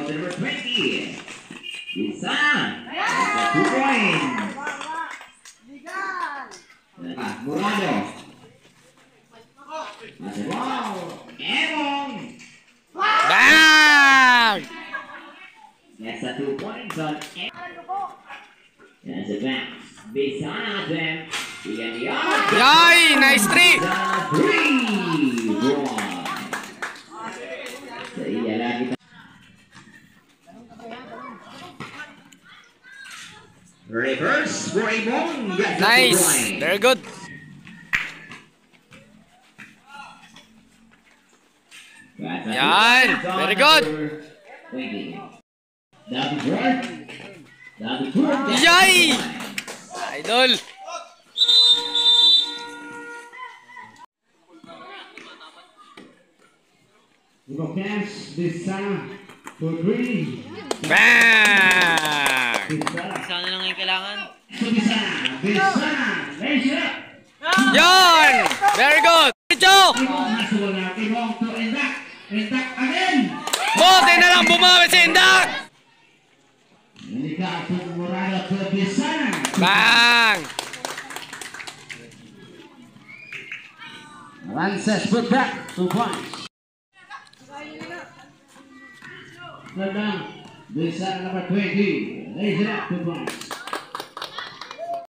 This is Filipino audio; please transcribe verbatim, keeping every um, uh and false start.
to number twenty. Bisa. Two points. Murado. Masih wow. Emong. Bang! That's a two points on Emong. That's a bounce. Bisa natin. Iyan yan. Yay! Nice three! Three. One. So, iya lagi. Reverse for Emong. Nice! Very good! Yan! Very good! Yay! Idol! Cash Bisa for three. Bang! Isa na lang yung kailangan. Bisa, Bisa, Bisa. Yon! Very good! Joe! Masuk na Emong to Endak. Endak again. Bote na lang bumawi si Indak! Nalika po Murado to Bisa. Bang! Lances put back two points. Third down, Bisa number twenty. Raise it up two points.